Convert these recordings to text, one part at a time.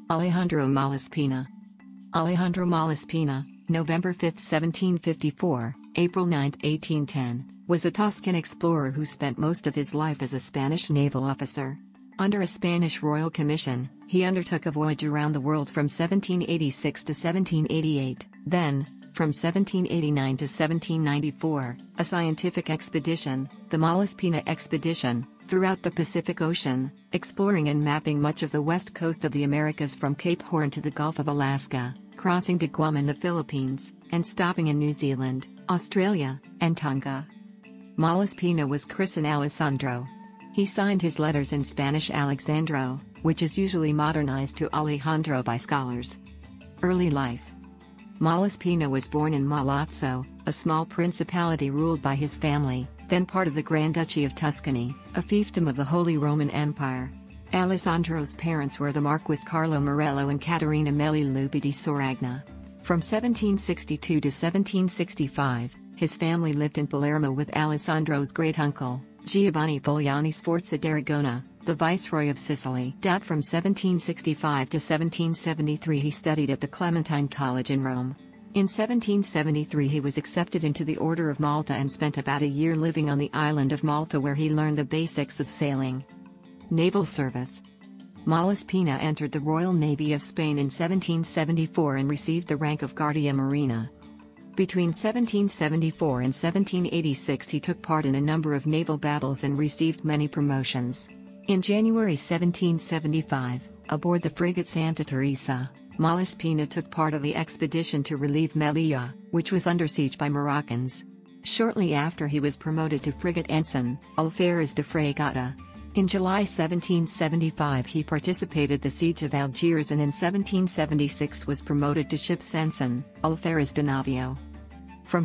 Alejandro Malaspina. Alejandro Malaspina, November 5, 1754, April 9, 1810, was a Tuscan explorer who spent most of his life as a Spanish naval officer. Under a Spanish royal commission, he undertook a voyage around the world from 1786 to 1788, then, from 1789 to 1794, a scientific expedition, the Malaspina Expedition, throughout the Pacific Ocean, exploring and mapping much of the west coast of the Americas from Cape Horn to the Gulf of Alaska, crossing to Guam in the Philippines, and stopping in New Zealand, Australia, and Tonga. Malaspina was christened Alessandro. He signed his letters in Spanish Alexandro, which is usually modernized to Alejandro by scholars. Early life. Malaspina was born in Malazzo, a small principality ruled by his family, then part of the Grand Duchy of Tuscany, a fiefdom of the Holy Roman Empire. Alessandro's parents were the Marquis Carlo Morello and Caterina Melli di Soragna. From 1762 to 1765, his family lived in Palermo with Alessandro's great-uncle, Giovanni Fogliani Sforza d'Aragona, the Viceroy of Sicily. From 1765 to 1773 he studied at the Clementine College in Rome. In 1773 he was accepted into the Order of Malta and spent about a year living on the island of Malta where he learned the basics of sailing. Naval service. Malaspina entered the Royal Navy of Spain in 1774 and received the rank of Guardia Marina. Between 1774 and 1786 he took part in a number of naval battles and received many promotions. In January 1775, aboard the frigate Santa Teresa, Malaspina took part of the expedition to relieve Melilla, which was under siege by Moroccans. Shortly after he was promoted to frigate ensign, alferez de fragata. In July 1775 he participated the siege of Algiers and in 1776 was promoted to ship's ensign, alferez de navio. From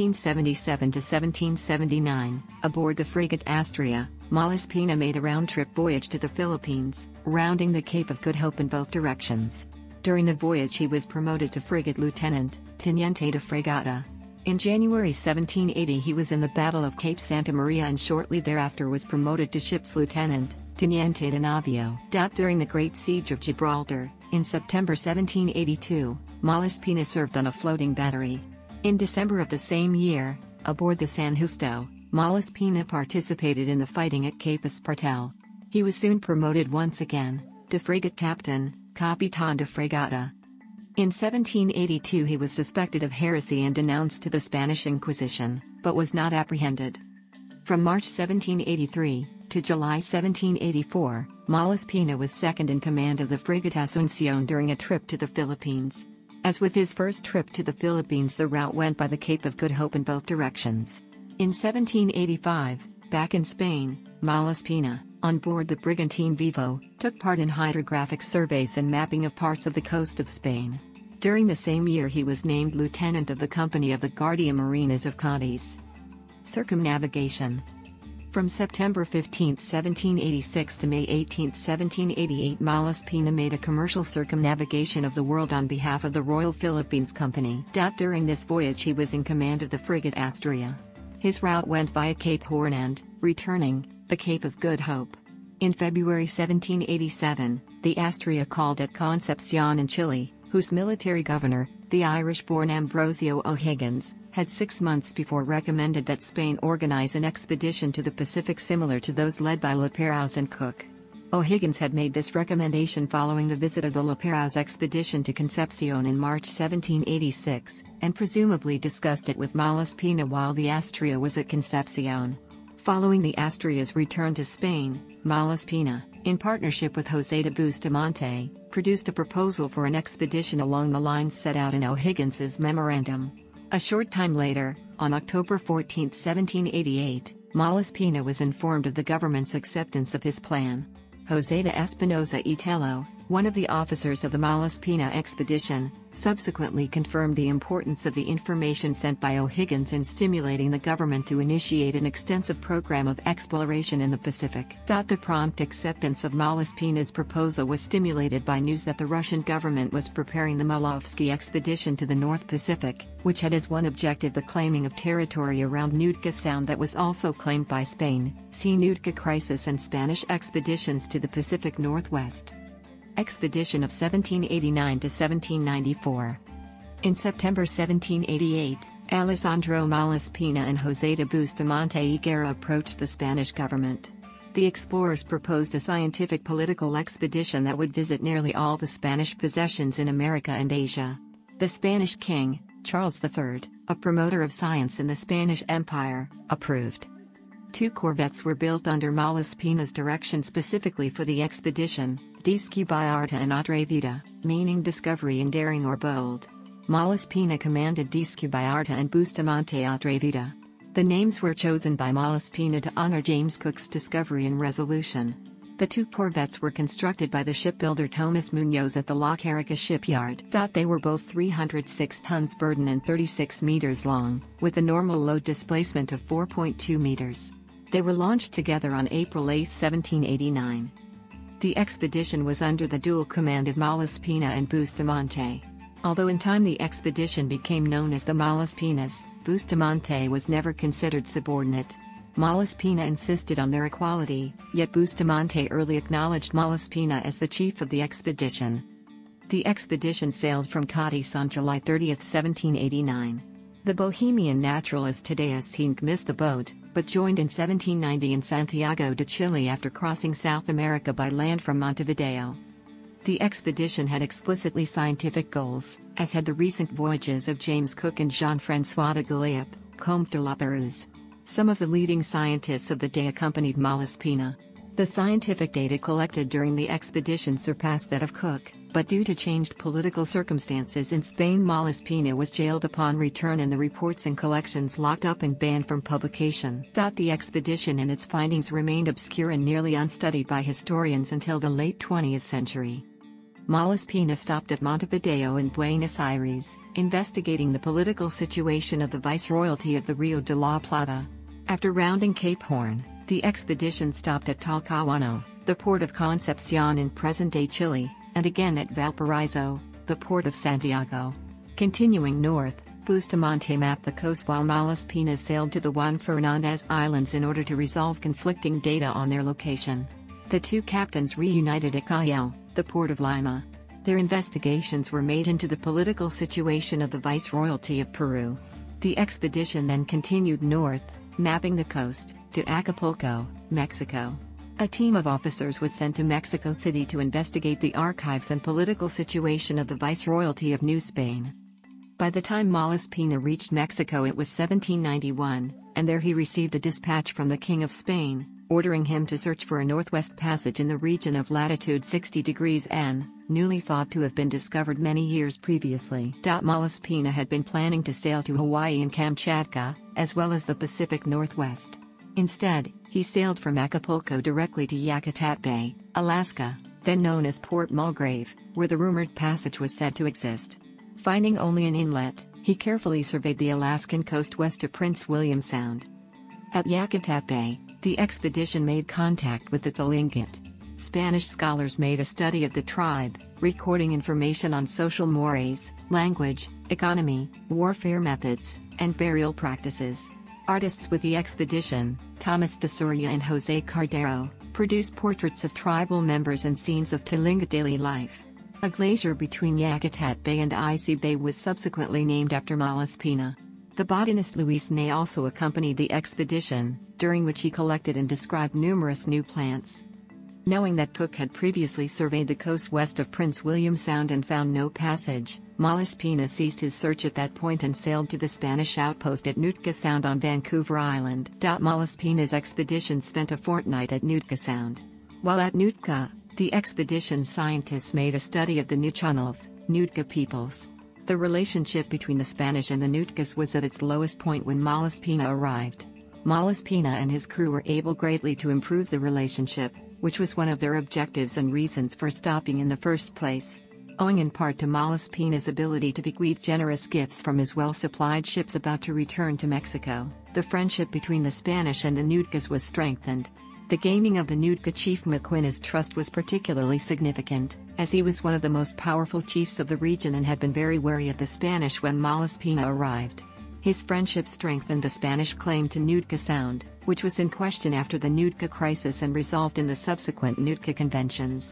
1777 to 1779, aboard the frigate Astria, Malaspina made a round-trip voyage to the Philippines, rounding the Cape of Good Hope in both directions. During the voyage he was promoted to frigate lieutenant, teniente de fragata. In January 1780 he was in the Battle of Cape Santa Maria and shortly thereafter was promoted to ship's lieutenant, teniente de navio. During the Great Siege of Gibraltar, in September 1782, Malaspina served on a floating battery. In December of the same year, aboard the San Justo, Malaspina participated in the fighting at Cape Espartel. He was soon promoted once again, to frigate captain, Capitan de Fragata. In 1782 he was suspected of heresy and denounced to the Spanish Inquisition, but was not apprehended. From March 1783 to July 1784, Malaspina was second in command of the frigate Asuncion during a trip to the Philippines. As with his first trip to the Philippines, the route went by the Cape of Good Hope in both directions. In 1785, back in Spain, Malaspina, on board the brigantine Vivo, took part in hydrographic surveys and mapping of parts of the coast of Spain. During the same year he was named lieutenant of the company of the Guardia Marinas of Cadiz. Circumnavigation. From September 15, 1786 to May 18, 1788 Malaspina made a commercial circumnavigation of the world on behalf of the Royal Philippines Company. During this voyage he was in command of the frigate Astria. His route went via Cape Horn and, returning, the Cape of Good Hope. In February 1787, the Astria called at Concepcion in Chile, whose military governor, the Irish-born Ambrosio O'Higgins, had 6 months before recommended that Spain organize an expedition to the Pacific similar to those led by Lapérouse and Cook. O'Higgins had made this recommendation following the visit of the Lapérouse expedition to Concepcion in March 1786, and presumably discussed it with Malaspina while the Astria was at Concepcion. Following the Astria's return to Spain, Malaspina, in partnership with José de Bustamante, produced a proposal for an expedition along the lines set out in O'Higgins's memorandum. A short time later, on October 14, 1788, Malaspina was informed of the government's acceptance of his plan. José de Espinosa y Tello, one of the officers of the Malaspina expedition, subsequently confirmed the importance of the information sent by O'Higgins in stimulating the government to initiate an extensive program of exploration in the Pacific. The prompt acceptance of Malaspina's proposal was stimulated by news that the Russian government was preparing the Malofsky expedition to the North Pacific, which had as one objective the claiming of territory around Nootka Sound that was also claimed by Spain. See Nootka Crisis and Spanish expeditions to the Pacific Northwest. Expedition of 1789 to 1794. In September 1788, Alessandro Malaspina and José de Bustamante y Guerra approached the Spanish government. The explorers proposed a scientific political expedition that would visit nearly all the Spanish possessions in America and Asia. The Spanish king, Charles III, a promoter of science in the Spanish Empire, approved. 2 corvettes were built under Malaspina's direction specifically for the expedition, Descubierta and Atrevida, meaning discovery and daring or bold. Malaspina commanded Descubierta and Bustamante Atrevida. The names were chosen by Malaspina to honor James Cook's discovery and resolution. The 2 corvettes were constructed by the shipbuilder Tomás Muñoz at the La Carica shipyard. They were both 306 tons burden and 36 meters long, with a normal load displacement of 4.2 meters. They were launched together on April 8, 1789. The expedition was under the dual command of Malaspina and Bustamante. Although in time the expedition became known as the Malaspinas, Bustamante was never considered subordinate. Malaspina insisted on their equality, yet Bustamante early acknowledged Malaspina as the chief of the expedition. The expedition sailed from Cádiz on July 30, 1789. The Bohemian naturalist Tadeo Cinque missed the boat, but joined in 1790 in Santiago de Chile after crossing South America by land from Montevideo. The expedition had explicitly scientific goals, as had the recent voyages of James Cook and Jean-François de Galiep, Comte de la Pérouse. Some of the leading scientists of the day accompanied Malaspina. The scientific data collected during the expedition surpassed that of Cook, but due to changed political circumstances in Spain, Malaspina was jailed upon return and the reports and collections locked up and banned from publication. The expedition and its findings remained obscure and nearly unstudied by historians until the late 20th century. Malaspina stopped at Montevideo and Buenos Aires, investigating the political situation of the Viceroyalty of the Rio de la Plata. After rounding Cape Horn, the expedition stopped at Talcahuano, the port of Concepcion in present-day Chile, and again at Valparaiso, the port of Santiago. Continuing north, Bustamante mapped the coast while Malaspina sailed to the Juan Fernández Islands in order to resolve conflicting data on their location. The 2 captains reunited at Cayel, the port of Lima. Their investigations were made into the political situation of the Viceroyalty of Peru. The expedition then continued north, mapping the coast, to Acapulco, Mexico. A team of officers was sent to Mexico City to investigate the archives and political situation of the Viceroyalty of New Spain. By the time Malaspina reached Mexico it was 1791, and there he received a dispatch from the King of Spain, ordering him to search for a northwest passage in the region of latitude 60 degrees N, newly thought to have been discovered many years previously. Malaspina had been planning to sail to Hawaii and Kamchatka, as well as the Pacific Northwest. Instead, he sailed from Acapulco directly to Yakutat Bay, Alaska, then known as Port Mulgrave, where the rumored passage was said to exist. Finding only an inlet, he carefully surveyed the Alaskan coast west of Prince William Sound. At Yakutat Bay, the expedition made contact with the Tlingit. Spanish scholars made a study of the tribe, recording information on social mores, language, economy, warfare methods, and burial practices. Artists with the expedition, Thomas de Soria and José Cardero, produced portraits of tribal members and scenes of Tlingit daily life. A glacier between Yakutat Bay and Icy Bay was subsequently named after Malaspina. The botanist Luis Ney also accompanied the expedition, during which he collected and described numerous new plants. Knowing that Cook had previously surveyed the coast west of Prince William Sound and found no passage, Malaspina ceased his search at that point and sailed to the Spanish outpost at Nootka Sound on Vancouver Island. Malaspina's expedition spent a fortnight at Nootka Sound. While at Nootka, the expedition's scientists made a study of the Nuchanoth, Nootka peoples. The relationship between the Spanish and the Nootkas was at its lowest point when Malaspina arrived. Malaspina and his crew were able greatly to improve the relationship, which was one of their objectives and reasons for stopping in the first place. Owing in part to Malaspina's ability to bequeath generous gifts from his well-supplied ships about to return to Mexico, the friendship between the Spanish and the Nootkas was strengthened. The gaining of the Nootka chief Maquina's trust was particularly significant, as he was one of the most powerful chiefs of the region and had been very wary of the Spanish when Malaspina arrived. His friendship strengthened the Spanish claim to Nootka Sound, which was in question after the Nootka crisis and resolved in the subsequent Nootka conventions.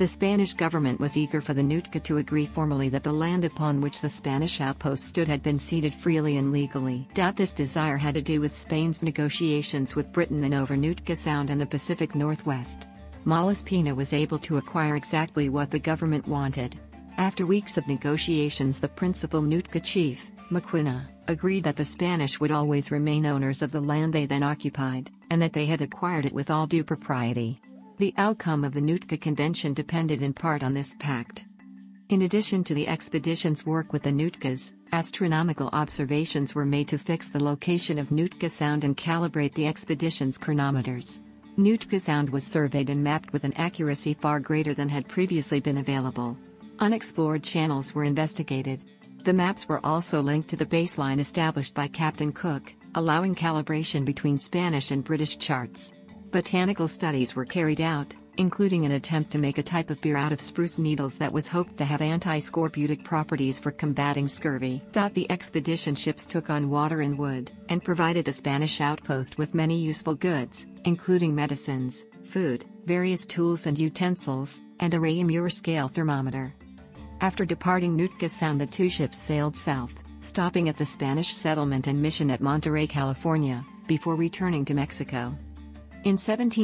The Spanish government was eager for the Nootka to agree formally that the land upon which the Spanish outpost stood had been ceded freely and legally. This desire had to do with Spain's negotiations with Britain then over Nootka Sound and the Pacific Northwest. Malaspina was able to acquire exactly what the government wanted. After weeks of negotiations, the principal Nootka chief, Maquinna, agreed that the Spanish would always remain owners of the land they then occupied, and that they had acquired it with all due propriety. The outcome of the Nootka Convention depended in part on this pact. In addition to the expedition's work with the Nootkas, astronomical observations were made to fix the location of Nootka Sound and calibrate the expedition's chronometers. Nootka Sound was surveyed and mapped with an accuracy far greater than had previously been available. Unexplored channels were investigated. The maps were also linked to the baseline established by Captain Cook, allowing calibration between Spanish and British charts. Botanical studies were carried out, including an attempt to make a type of beer out of spruce needles that was hoped to have anti-scorbutic properties for combating scurvy. The expedition ships took on water and wood, and provided the Spanish outpost with many useful goods, including medicines, food, various tools and utensils, and a Réaumur scale thermometer. After departing Nootka Sound, the two ships sailed south, stopping at the Spanish settlement and mission at Monterey, California, before returning to Mexico. In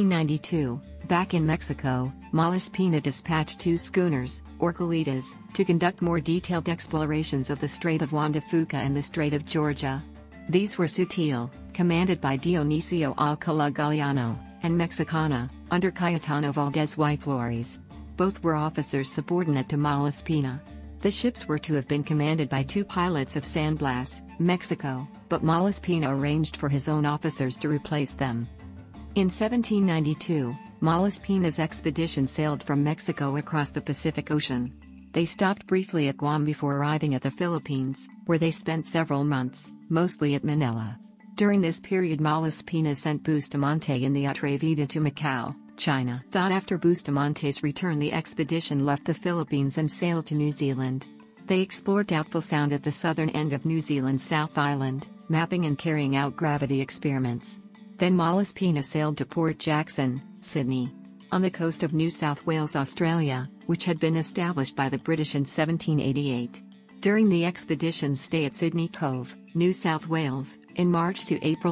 1792, back in Mexico, Malaspina dispatched two schooners, Orcalitas, to conduct more detailed explorations of the Strait of Juan de Fuca and the Strait of Georgia. These were Sutil, commanded by Dionisio Alcalá Galiano, and Mexicana, under Cayetano Valdés y Flores. Both were officers subordinate to Malaspina. The ships were to have been commanded by two pilots of San Blas, Mexico, but Malaspina arranged for his own officers to replace them. In 1792, Malaspina's expedition sailed from Mexico across the Pacific Ocean. They stopped briefly at Guam before arriving at the Philippines, where they spent several months, mostly at Manila. During this period, Malaspina sent Bustamante in the Atrevida to Macau, China. After Bustamante's return, the expedition left the Philippines and sailed to New Zealand. They explored Doubtful Sound at the southern end of New Zealand's South Island, mapping and carrying out gravity experiments. Then Malaspina sailed to Port Jackson, Sydney, on the coast of New South Wales, Australia, which had been established by the British in 1788. During the expedition's stay at Sydney Cove, New South Wales, in March to April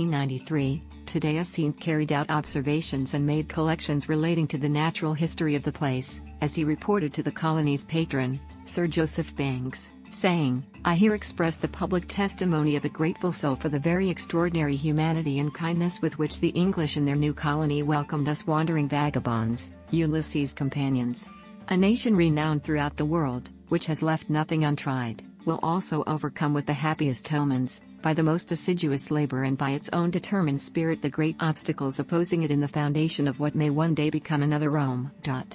1793, Thaddeus Saint carried out observations and made collections relating to the natural history of the place, as he reported to the colony's patron, Sir Joseph Banks, saying, "I here express the public testimony of a grateful soul for the very extraordinary humanity and kindness with which the English in their new colony welcomed us wandering vagabonds, Ulysses' companions. A nation renowned throughout the world, which has left nothing untried, will also overcome with the happiest omens, by the most assiduous labor and by its own determined spirit, the great obstacles opposing it in the foundation of what may one day become another Rome."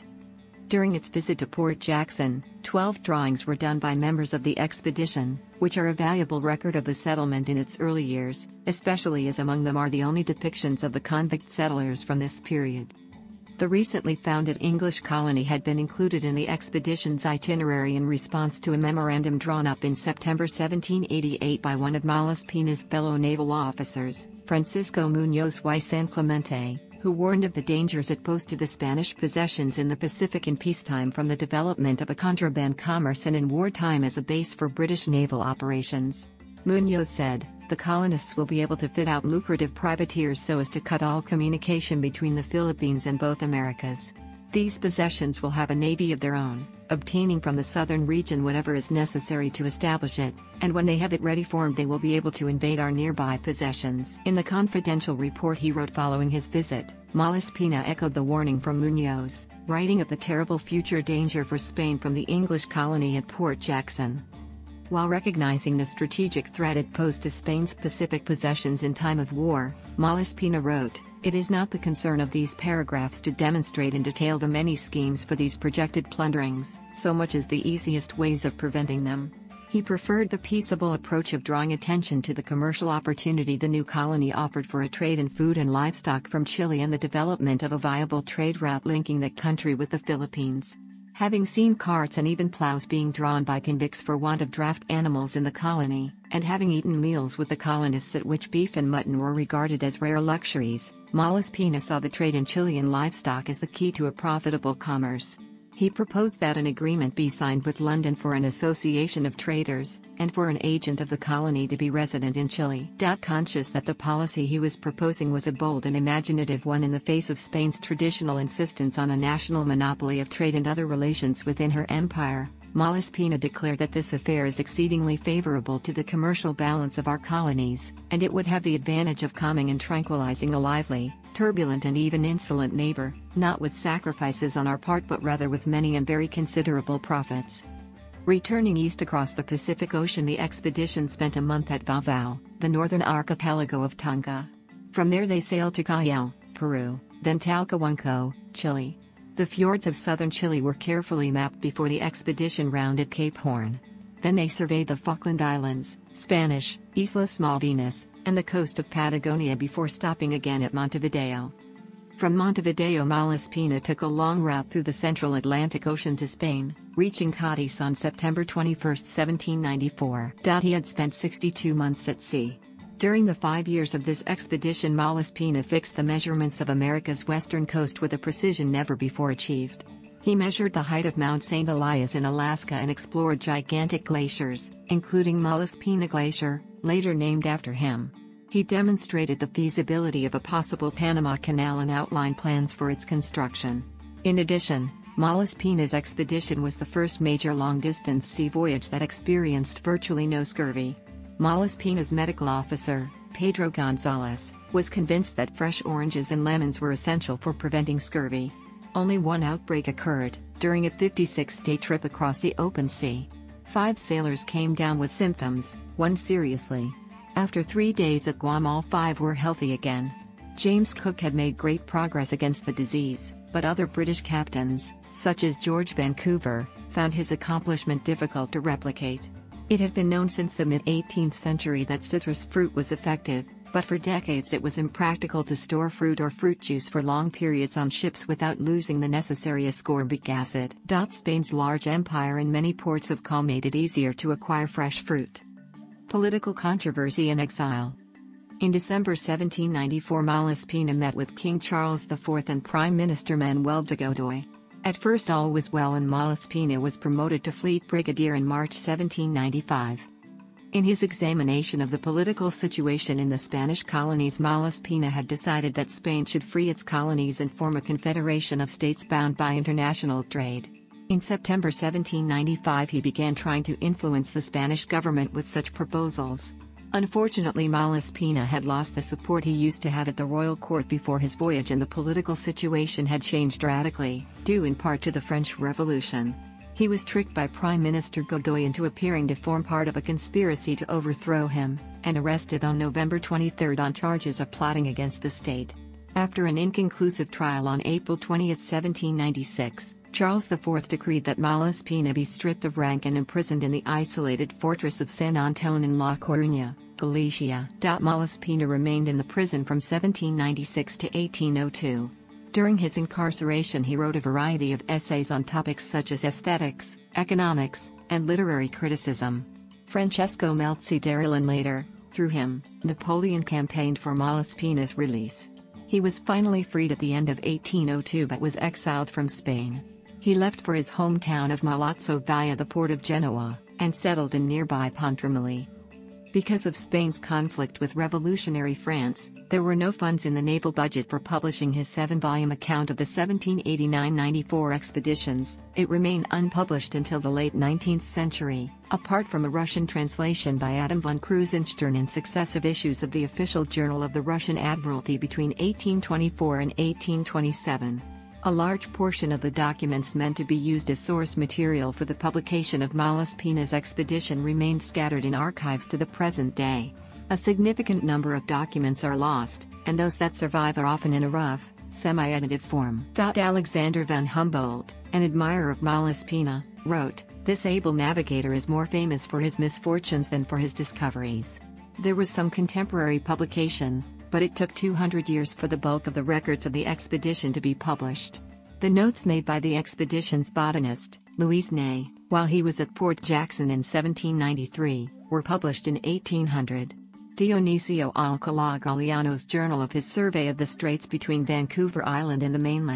During its visit to Port Jackson, 12 drawings were done by members of the expedition, which are a valuable record of the settlement in its early years, especially as among them are the only depictions of the convict settlers from this period. The recently founded English colony had been included in the expedition's itinerary in response to a memorandum drawn up in September 1788 by one of Malaspina's fellow naval officers, Francisco Muñoz y San Clemente, who warned of the dangers it posed to the Spanish possessions in the Pacific in peacetime from the development of a contraband commerce and in wartime as a base for British naval operations. Muñoz said, "The colonists will be able to fit out lucrative privateers so as to cut all communication between the Philippines and both Americas. These possessions will have a navy of their own, obtaining from the southern region whatever is necessary to establish it, and when they have it ready formed they will be able to invade our nearby possessions." In the confidential report he wrote following his visit, Malaspina echoed the warning from Muñoz, writing of the terrible future danger for Spain from the English colony at Port Jackson. While recognizing the strategic threat it posed to Spain's Pacific possessions in time of war, Malaspina wrote, "It is not the concern of these paragraphs to demonstrate in detail the many schemes for these projected plunderings, so much as the easiest ways of preventing them." He preferred the peaceable approach of drawing attention to the commercial opportunity the new colony offered for a trade in food and livestock from Chile and the development of a viable trade route linking that country with the Philippines. Having seen carts and even plows being drawn by convicts for want of draft animals in the colony, and having eaten meals with the colonists at which beef and mutton were regarded as rare luxuries, Malaspina saw the trade in Chilean livestock as the key to a profitable commerce. He proposed that an agreement be signed with London for an association of traders, and for an agent of the colony to be resident in Chile. Conscious that the policy he was proposing was a bold and imaginative one in the face of Spain's traditional insistence on a national monopoly of trade and other relations within her empire, Malaspina declared that this affair is exceedingly favorable to the commercial balance of our colonies, and it would have the advantage of calming and tranquilizing a lively, turbulent and even insolent neighbor, not with sacrifices on our part but rather with many and very considerable profits. Returning east across the Pacific Ocean, the expedition spent a month at Vavao, the northern archipelago of Tonga. From there they sailed to Cayel, Peru, then Talcahuanco, Chile. The fjords of southern Chile were carefully mapped before the expedition rounded Cape Horn. Then they surveyed the Falkland Islands, Spanish, Islas Malvinas, and the coast of Patagonia before stopping again at Montevideo. From Montevideo, Malaspina took a long route through the central Atlantic Ocean to Spain, reaching Cadiz on September 21, 1794. He had spent 62 months at sea. During the 5 years of this expedition, Malaspina fixed the measurements of America's western coast with a precision never before achieved. He measured the height of Mount St. Elias in Alaska and explored gigantic glaciers, including Malaspina Glacier, later named after him. He demonstrated the feasibility of a possible Panama Canal and outlined plans for its construction. In addition, Malaspina's expedition was the first major long-distance sea voyage that experienced virtually no scurvy. Malaspina's medical officer, Pedro Gonzalez, was convinced that fresh oranges and lemons were essential for preventing scurvy. Only one outbreak occurred, during a 56-day trip across the open sea. 5 sailors came down with symptoms, 1 seriously. After 3 days at Guam, all 5 were healthy again. James Cook had made great progress against the disease, but other British captains, such as George Vancouver, found his accomplishment difficult to replicate. It had been known since the mid-18th century that citrus fruit was effective, but for decades it was impractical to store fruit or fruit juice for long periods on ships without losing the necessary ascorbic acid. Spain's large empire and many ports of call made it easier to acquire fresh fruit. Political controversy and exile. In December 1794, Malaspina met with King Charles IV and Prime Minister Manuel de Godoy. At first all was well and Malaspina was promoted to Fleet Brigadier in March 1795. In his examination of the political situation in the Spanish colonies, Malaspina had decided that Spain should free its colonies and form a confederation of states bound by international trade. In September 1795 he began trying to influence the Spanish government with such proposals. Unfortunately, Malaspina had lost the support he used to have at the royal court before his voyage, and the political situation had changed radically, due in part to the French Revolution. He was tricked by Prime Minister Godoy into appearing to form part of a conspiracy to overthrow him, and arrested on November 23 on charges of plotting against the state. After an inconclusive trial on April 20, 1796, Charles IV decreed that Malaspina be stripped of rank and imprisoned in the isolated fortress of San Antón in La Coruña, Galicia. Malaspina remained in the prison from 1796 to 1802. During his incarceration he wrote a variety of essays on topics such as aesthetics, economics, and literary criticism. Francesco Melzi d'Arelin later, through him, Napoleon campaigned for Malaspina's release. He was finally freed at the end of 1802 but was exiled from Spain. He left for his hometown of Malazzo via the port of Genoa, and settled in nearby Pontremoli. Because of Spain's conflict with revolutionary France, there were no funds in the naval budget for publishing his 7-volume account of the 1789–94 expeditions. It remained unpublished until the late 19th century, apart from a Russian translation by Adam von Krusenstern in successive issues of the official journal of the Russian Admiralty between 1824 and 1827. A large portion of the documents meant to be used as source material for the publication of Malaspina's expedition remained scattered in archives to the present day. A significant number of documents are lost, and those that survive are often in a rough, semi-edited form. Alexander von Humboldt, an admirer of Malaspina, wrote, "This able navigator is more famous for his misfortunes than for his discoveries." There was some contemporary publication, but it took 200 years for the bulk of the records of the expedition to be published. The notes made by the expedition's botanist, Louis Ney, while he was at Port Jackson in 1793, were published in 1800. Dionisio Alcalá Galiano's journal of his survey of the straits between Vancouver Island and the mainland,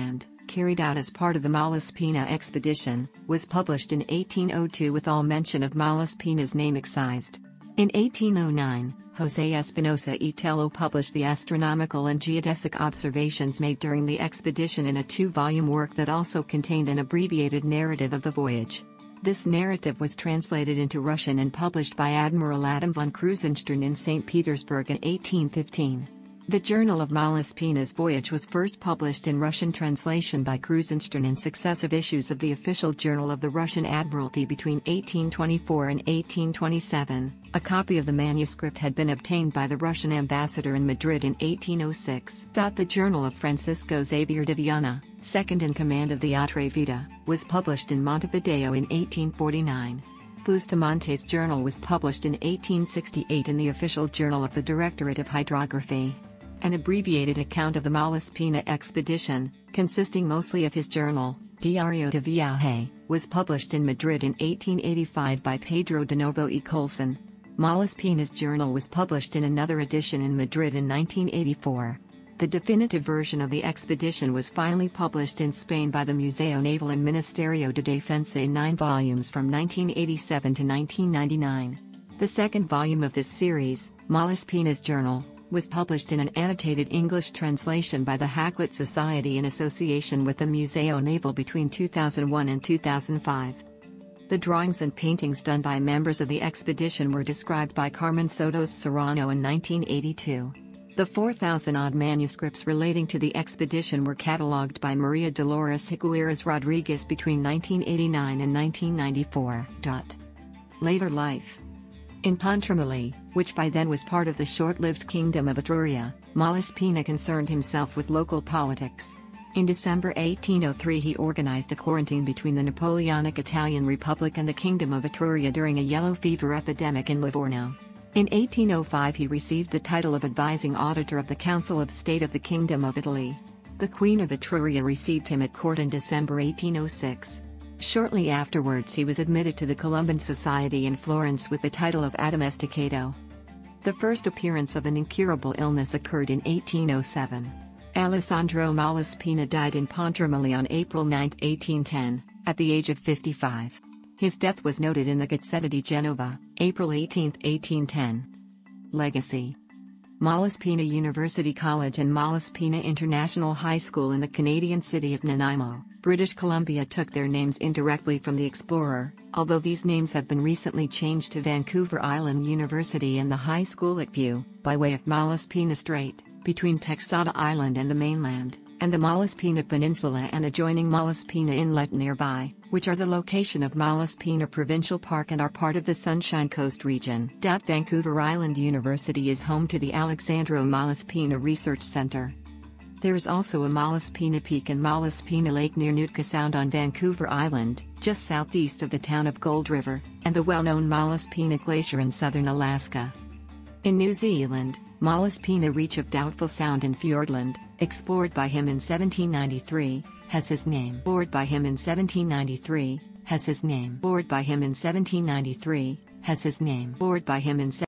carried out as part of the Malaspina expedition, was published in 1802 with all mention of Malaspina's name excised. In 1809, José Espinosa y Tello published the astronomical and geodesic observations made during the expedition in a 2-volume work that also contained an abbreviated narrative of the voyage. This narrative was translated into Russian and published by Admiral Adam von Krusenstern in St. Petersburg in 1815. The Journal of Malaspina's voyage was first published in Russian translation by Krusenstern in successive issues of the official journal of the Russian Admiralty between 1824 and 1827. A copy of the manuscript had been obtained by the Russian ambassador in Madrid in 1806. The Journal of Francisco Xavier de Viana, second in command of the Atrevida, was published in Montevideo in 1849. Bustamante's journal was published in 1868 in the official journal of the Directorate of Hydrography. An abbreviated account of the Malaspina expedition, consisting mostly of his journal, Diario de Viaje, was published in Madrid in 1885 by Pedro de Novo y Colson. Malaspina's journal was published in another edition in Madrid in 1984. The definitive version of the expedition was finally published in Spain by the Museo Naval and Ministerio de Defensa in 9 volumes from 1987 to 1999. The second volume of this series, Malaspina's Journal, was published in an annotated English translation by the Hakluyt Society in association with the Museo Naval between 2001 and 2005. The drawings and paintings done by members of the expedition were described by Carmen Sotos Serrano in 1982. The 4,000-odd manuscripts relating to the expedition were catalogued by Maria Dolores Higueras Rodriguez between 1989 and 1994. Later life. In Pontremoli, which by then was part of the short-lived Kingdom of Etruria, Malaspina concerned himself with local politics. In December 1803 he organized a quarantine between the Napoleonic Italian Republic and the Kingdom of Etruria during a yellow fever epidemic in Livorno. In 1805 he received the title of advising auditor of the Council of State of the Kingdom of Italy. The Queen of Etruria received him at court in December 1806. Shortly afterwards he was admitted to the Columban Society in Florence with the title of Addomesticato. The first appearance of an incurable illness occurred in 1807. Alessandro Malaspina died in Pontremoli on April 9, 1810, at the age of 55. His death was noted in the Gazzetta di Genova, April 18, 1810. Legacy. Malaspina University College and Malaspina International High School in the Canadian city of Nanaimo, British Columbia took their names indirectly from the explorer, although these names have been recently changed to Vancouver Island University and the high school at View, by way of Malaspina Strait, between Texada Island and the mainland, and the Malaspina Peninsula and adjoining Malaspina Inlet nearby, which are the location of Malaspina Provincial Park and are part of the Sunshine Coast region. Vancouver Island University is home to the Alexandro Malaspina Research Centre. There is also a Malaspina Peak and Malaspina Lake near Nootka Sound on Vancouver Island, just southeast of the town of Gold River, and the well-known Malaspina Glacier in southern Alaska. In New Zealand, Malaspina Reach of Doubtful Sound in Fiordland, explored by him in 1793, has his name. Bored by him in 1793, has his name. Bored by him in 1793, has his name. Bored by him in